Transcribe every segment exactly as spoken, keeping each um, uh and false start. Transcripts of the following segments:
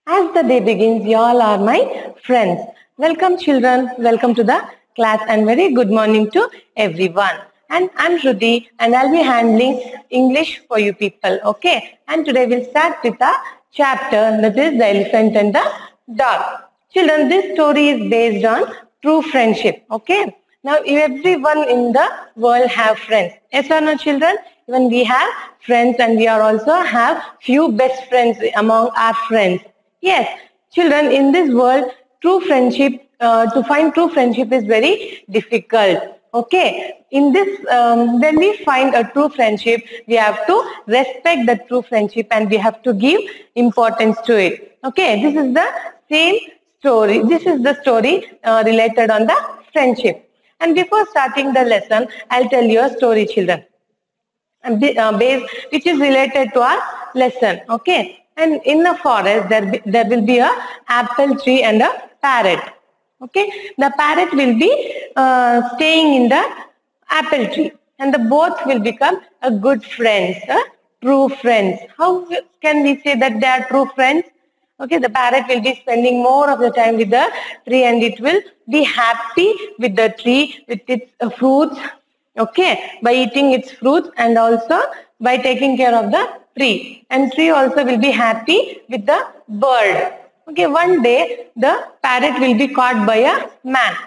As the day begins, y'all are my friends. Welcome children, welcome to the class and very good morning to everyone. And I'm Shruti and I'll be handling English for you people, okay? And today we'll start with a chapter that is the elephant and the dog. Children, this story is based on true friendship, okay? Now everyone in the world have friends. Yes or no children? Even we have friends and we are also have few best friends among our friends. Yes, children, in this world, true friendship, uh, to find true friendship is very difficult. Okay, in this, um, when we find a true friendship, we have to respect the true friendship and we have to give importance to it. Okay, this is the same story. This is the story uh, related on the friendship. And before starting the lesson, I'll tell you a story, children. And uh, base which is related to our lesson, okay? And in the forest there be, there will be a apple tree and a parrot, okay? The parrot will be uh, staying in the apple tree and the both will become a good friends, uh, true friends. How can we say that they are true friends? Okay, the parrot will be spending more of the time with the tree and it will be happy with the tree, with its uh, fruits, okay, by eating its fruits and also by taking care of the tree. And tree also will be happy with the bird. Okay, one day the parrot will be caught by a man.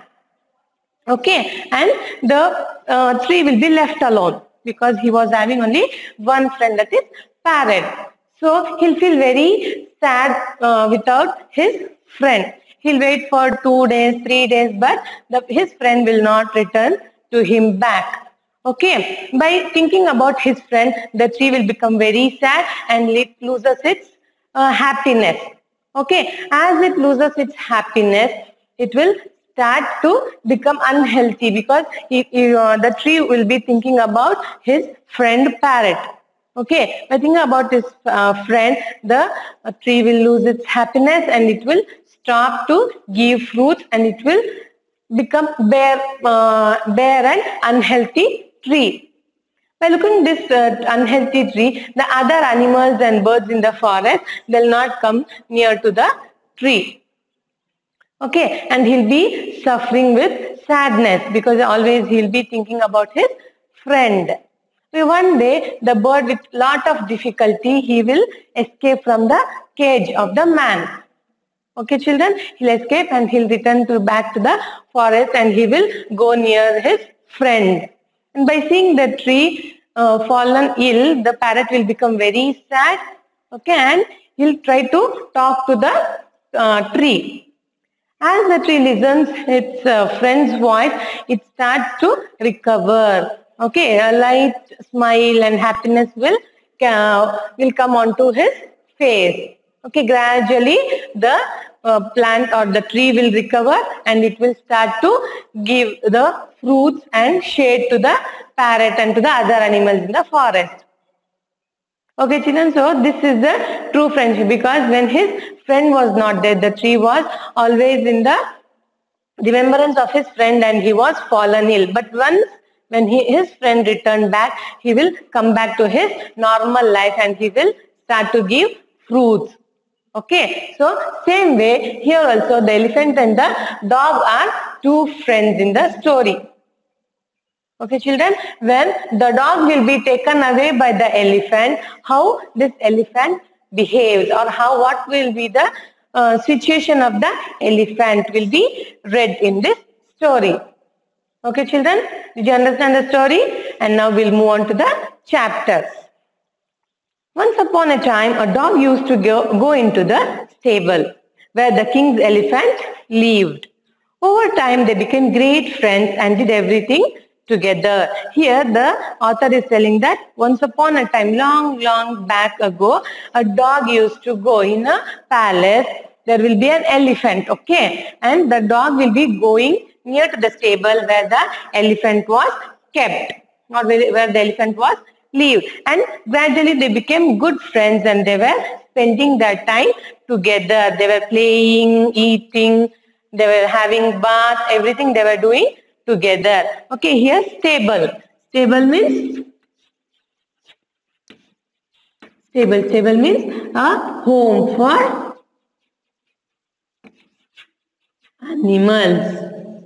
Okay, and the uh, tree will be left alone because he was having only one friend, that is parrot. So he'll feel very sad uh, without his friend. He'll wait for two days, three days, but the, his friend will not return to him back. Okay, by thinking about his friend, the tree will become very sad and it loses its uh, happiness. Okay, as it loses its happiness, it will start to become unhealthy because he, he, uh, the tree will be thinking about his friend parrot. Okay, by thinking about his uh, friend, the uh, tree will lose its happiness and it will stop to give fruits and it will become bare, uh, bare and unhealthy tree. By looking at this uh, unhealthy tree, the other animals and birds in the forest, they'll not come near to the tree. Okay, and he'll be suffering with sadness because always he'll be thinking about his friend. So one day, the bird with lot of difficulty, he will escape from the cage of the man. Okay, children, he'll escape and he'll return to back to the forest and he will go near his friend. And by seeing the tree uh, fallen ill, the parrot will become very sad. Okay, and he'll try to talk to the uh, tree. As the tree listens its uh, friend's voice, it starts to recover. Okay, a light smile and happiness will uh, will come onto his face. Okay, gradually the uh, plant or the tree will recover and it will start to give the fruits and shade to the parrot and to the other animals in the forest. Okay, children, so this is the true friendship because when his friend was not there, the tree was always in the remembrance of his friend and he was fallen ill. But once when he, his friend returned back, he will come back to his normal life and he will start to give fruits. Okay, so same way here also the elephant and the dog are two friends in the story. Okay, children, when the dog will be taken away by the elephant, how this elephant behaves or how what will be the uh, situation of the elephant will be read in this story. Okay, children, did you understand the story? And now we'll move on to the chapters. Once upon a time, a dog used to go, go into the stable where the king's elephant lived. Over time, they became great friends and did everything together. Here, the author is telling that once upon a time, long, long back ago, a dog used to go in a palace. There will be an elephant, okay? And the dog will be going near to the stable where the elephant was kept or where the elephant was lived. And gradually they became good friends and they were spending their time together. They were playing, eating, they were having bath, everything they were doing together. Okay, here stable. Stable means stable. Stable means a home for animals.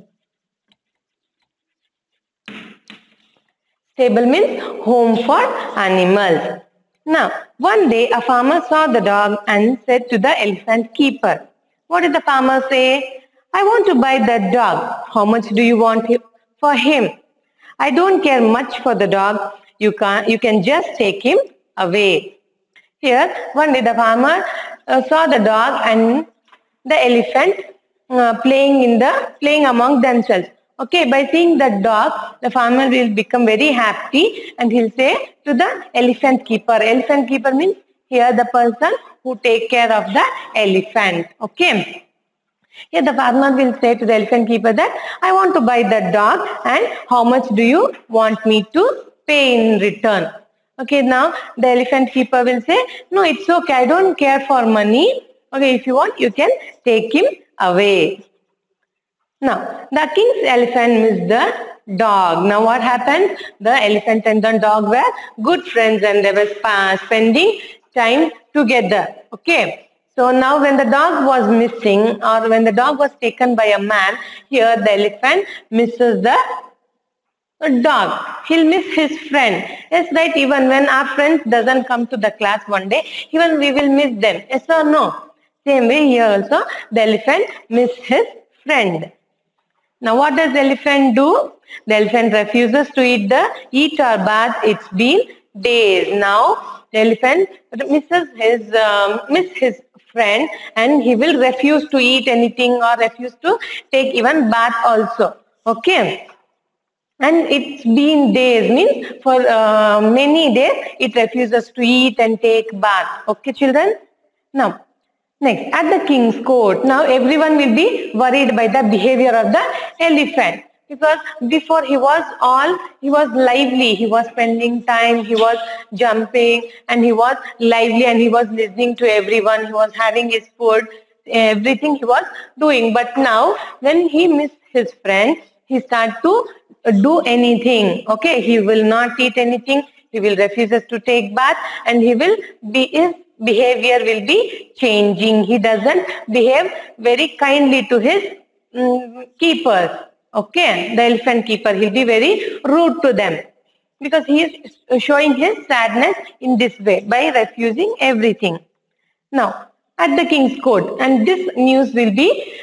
Stable means home for animals. Now, one day a farmer saw the dog and said to the elephant keeper, what did the farmer say? I want to buy that dog. How much do you want for him? I don't care much for the dog. You can, you can just take him away. Here, one day the farmer uh, saw the dog and the elephant uh, playing in the playing among themselves. Okay, by seeing the dog, the farmer will become very happy and he'll say to the elephant keeper. Elephant keeper means here the person who take care of the elephant. Okay. Here the farmer will say to the elephant keeper that I want to buy that dog and how much do you want me to pay in return? Okay, now the elephant keeper will say, no, it's okay, I don't care for money. Okay, if you want, you can take him away. Now, the king's elephant missed the dog. Now what happened? The elephant and the dog were good friends and they were spending time together. Okay. So now when the dog was missing or when the dog was taken by a man, here the elephant misses the dog. He'll miss his friend. Yes, right, even when our friends doesn't come to the class one day, even we will miss them. Yes or no? Same way here also, the elephant missed his friend. Now what does the elephant do? The elephant refuses to eat the eat or bath. It's been days. Now the elephant misses his um, miss his friend and he will refuse to eat anything or refuse to take even bath also. Okay. And it's been days means for uh, many days it refuses to eat and take bath. Okay, children. Now. Next, at the king's court, now everyone will be worried by the behavior of the elephant because before he was all, he was lively, he was spending time, he was jumping and he was lively and he was listening to everyone, he was having his food, everything he was doing. But now when he missed his friend, he started to do anything, okay, he will not eat anything, he will refuses to take bath and he will be his behavior will be changing. He doesn't behave very kindly to his um, keepers. Okay, the elephant keeper, he'll be very rude to them because he is showing his sadness in this way by refusing everything. Now, at the king's court, and this news will be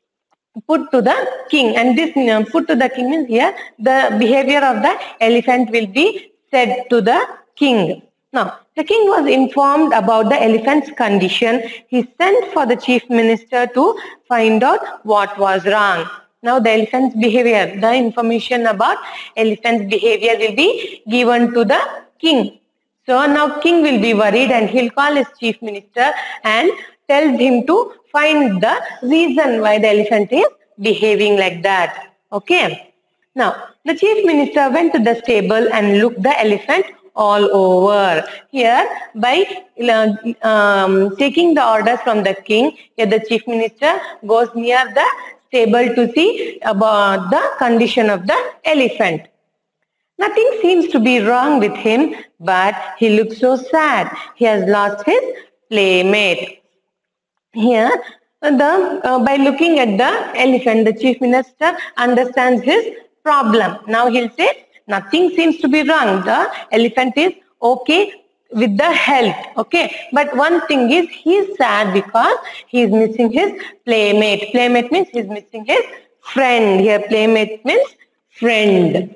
put to the king, and this uh, put to the king means here the behavior of the elephant will be said to the king. Now, the king was informed about the elephant's condition. He sent for the chief minister to find out what was wrong. Now, the elephant's behavior, the information about elephant's behavior will be given to the king. So, now king will be worried and he'll call his chief minister and tells him to find the reason why the elephant is behaving like that. Okay. Now, the chief minister went to the stable and looked the elephant all over. Here, by uh, um, taking the orders from the king, here the chief minister goes near the stable to see about the condition of the elephant. Nothing seems to be wrong with him, but he looks so sad. He has lost his playmate. Here, the, uh, by looking at the elephant, the chief minister understands his problem. Now he'll say, nothing seems to be wrong. The elephant is okay with the health. Okay. But one thing is he is sad because he is missing his playmate. Playmate means he is missing his friend. Here playmate means friend.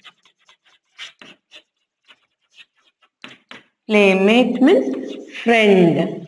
Playmate means friend.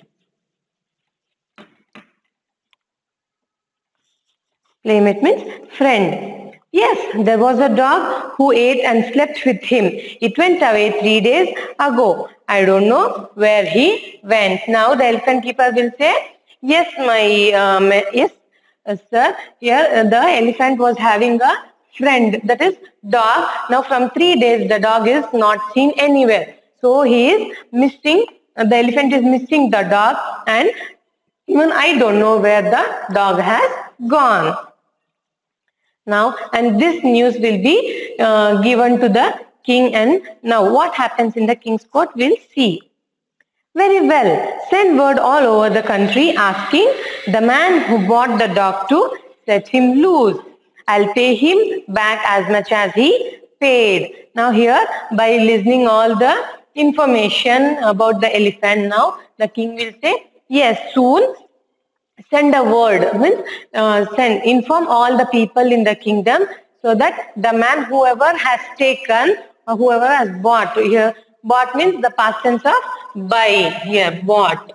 Playmate means friend. Yes, there was a dog who ate and slept with him. It went away three days ago. I don't know where he went. Now the elephant keeper will say, yes, my, um, yes, uh, sir, here uh, the elephant was having a friend, that is dog. Now from three days the dog is not seen anywhere. So he is missing, uh, the elephant is missing the dog and even I don't know where the dog has gone. Now, and this news will be uh, given to the king, and now what happens in the king's court we'll see. Very well, send word all over the country asking the man who bought the dog to set him loose. I'll pay him back as much as he paid. Now here, by listening all the information about the elephant, now the king will say, yes, soon send a word, means uh, send, inform all the people in the kingdom, so that the man whoever has taken or whoever has bought, here bought means the past tense of buy, here bought.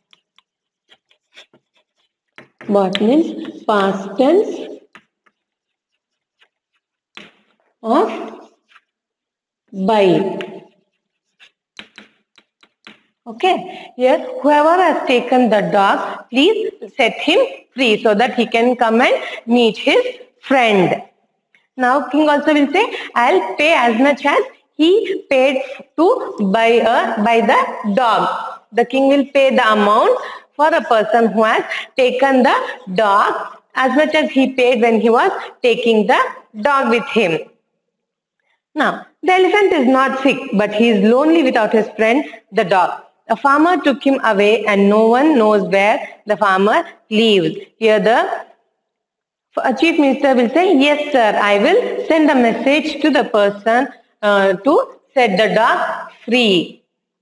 Bought means past tense of buy. Okay, here whoever has taken the dog, please set him free so that he can come and meet his friend. Now king also will say, I'll pay as much as he paid to buy a buy the dog. The king will pay the amount for a person who has taken the dog as much as he paid when he was taking the dog with him. Now, the elephant is not sick, but he is lonely without his friend, the dog. A farmer took him away and no one knows where the farmer lives. Here the chief minister will say, yes sir, I will send a message to the person uh, to set the dog free.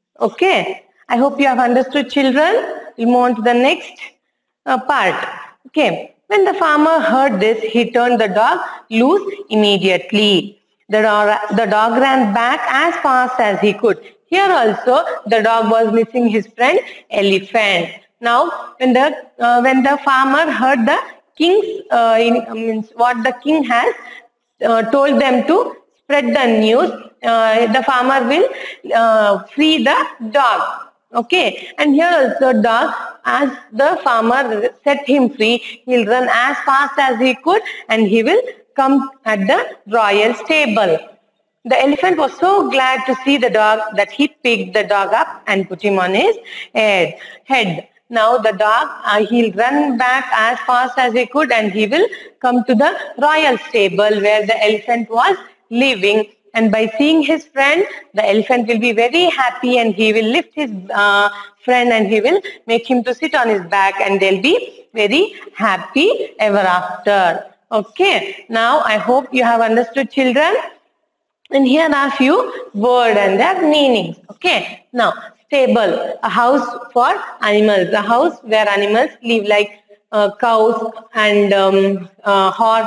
Okay, I hope you have understood, children. We'll move on to the next uh, part. Okay, when the farmer heard this, he turned the dog loose immediately. The dog, the dog ran back as fast as he could. Here also, the dog was missing his friend elephant. Now, when the uh, when the farmer heard the king's uh, in, uh, means what the king has uh, told them to spread the news, uh, the farmer will uh, free the dog. Okay, and here also dog, as the farmer set him free, he'll run as fast as he could and he will come at the royal stable. The elephant was so glad to see the dog that he picked the dog up and put him on his head. head. Now the dog, uh, he'll run back as fast as he could and he will come to the royal stable where the elephant was living. And by seeing his friend, the elephant will be very happy and he will lift his uh, friend and he will make him to sit on his back and they'll be very happy ever after. Okay, now I hope you have understood, children. And here are a few words and their meanings. Okay, now stable, a house for animals, a house where animals live, like uh, cows and um, uh, horse.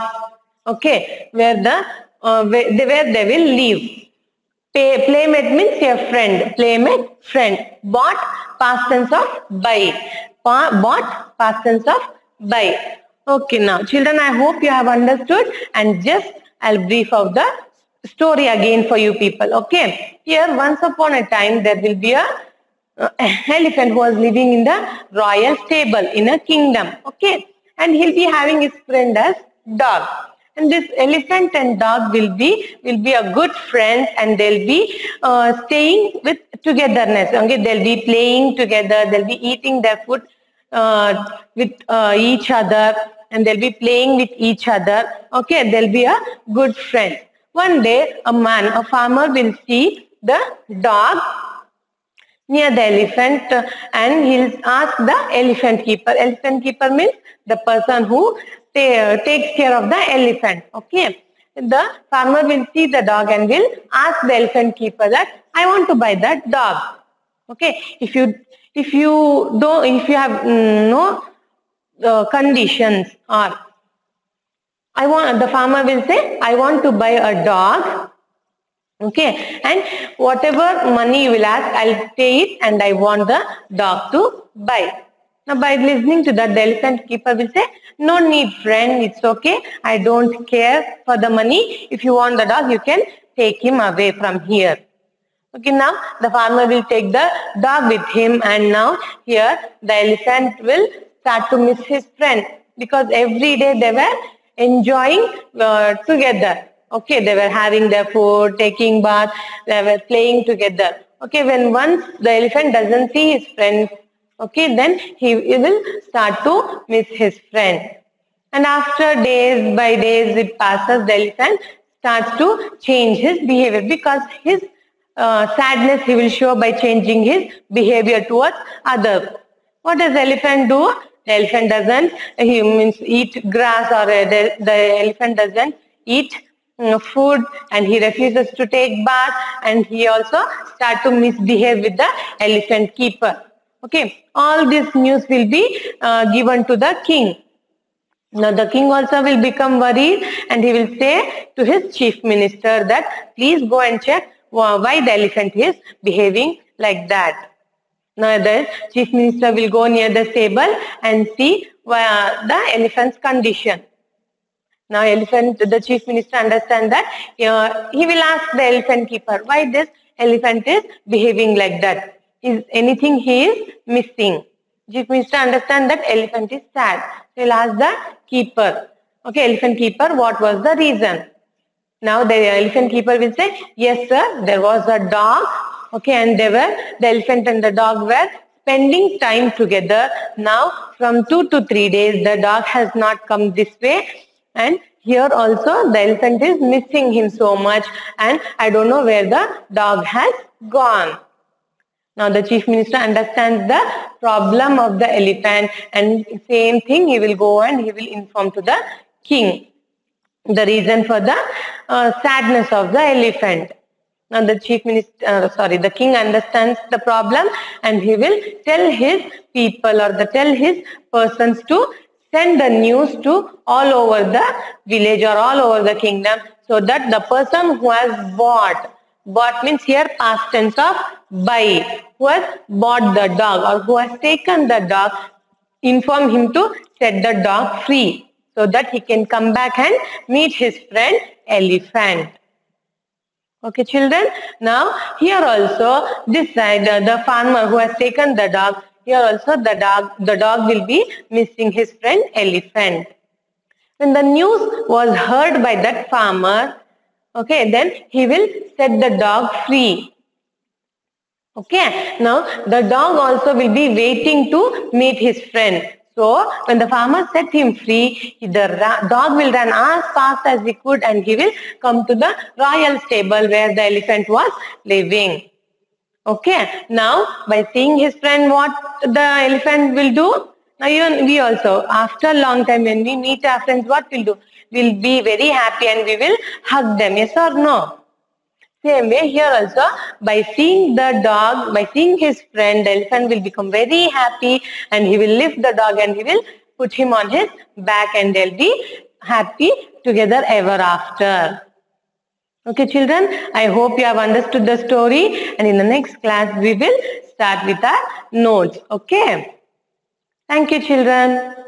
Okay, where the uh, where, they, where they will live. Pay, playmate means a friend. Playmate, friend. Bought, past tense of buy. Pa, bought, past tense of buy. Okay, now children, I hope you have understood, and just I'll brief out the story again for you people. Okay, here once upon a time there will be a uh, elephant who was living in the royal stable in a kingdom. Okay, and he'll be having his friend as dog, and this elephant and dog will be will be a good friends, and they'll be uh, staying with togetherness. Okay, they'll be playing together, they'll be eating their food uh, with uh, each other, and they'll be playing with each other. Okay, they'll be a good friend. One day, a man, a farmer will see the dog near the elephant uh, and he'll ask the elephant keeper. Elephant keeper means the person who uh, takes care of the elephant. Okay, the farmer will see the dog and will ask the elephant keeper that I want to buy that dog. Okay, if you if you don't if you have mm, no uh, conditions, or I want, the farmer will say, I want to buy a dog. Okay, and whatever money you will ask, I'll pay it, and I want the dog to buy. Now, by listening to that, the elephant keeper will say, no need, friend, it's okay. I don't care for the money. If you want the dog, you can take him away from here. Okay, now the farmer will take the dog with him, and now here the elephant will start to miss his friend, because every day they were enjoying uh, together. Okay, they were having their food, taking bath, they were playing together. Okay, when once the elephant doesn't see his friend, okay, then he, he will start to miss his friend. And after days by days it passes, the elephant starts to change his behavior, because his uh, sadness he will show by changing his behavior towards others. What does elephant do? The elephant doesn't he means eat grass, or uh, the, the elephant doesn't eat uh, food, and he refuses to take bath, and he also start to misbehave with the elephant keeper. Okay, all this news will be uh, given to the king. Now the king also will become worried, and he will say to his chief minister that please go and check why the elephant is behaving like that. Now the chief minister will go near the stable and see uh, the elephant's condition. Now elephant, the chief minister understands that uh, he will ask the elephant keeper why this elephant is behaving like that. Is anything he is missing? Chief minister understands that elephant is sad. So he'll ask the keeper. Okay, elephant keeper, what was the reason? Now the elephant keeper will say, yes sir, there was a dog. Okay, and they were, the elephant and the dog were spending time together. Now from two to three days the dog has not come this way, and here also the elephant is missing him so much, and I don't know where the dog has gone. Now the chief minister understands the problem of the elephant, and same thing he will go and he will inform to the king the reason for the uh, sadness of the elephant. Now the chief minister, uh, sorry, the king understands the problem, and he will tell his people or the tell his persons to send the news to all over the village or all over the kingdom, so that the person who has bought, bought means here past tense of buy, who has bought the dog or who has taken the dog, inform him to set the dog free, so that he can come back and meet his friend elephant. Okay children, now here also this side uh, the farmer who has taken the dog, here also the dog, the dog will be missing his friend elephant. When the news was heard by that farmer, okay, then he will set the dog free. Okay, now the dog also will be waiting to meet his friend. So when the farmer set him free, the dog will run as fast as he could, and he will come to the royal stable where the elephant was living. Okay, now by seeing his friend, what the elephant will do? Now even we also, after a long time when we meet our friends, what we'll do? We'll be very happy and we will hug them, yes or no? Same way here also, by seeing the dog, by seeing his friend, the elephant will become very happy, and he will lift the dog and he will put him on his back, and they'll be happy together ever after. Okay children, I hope you have understood the story, and in the next class we will start with our notes. Okay. Thank you children.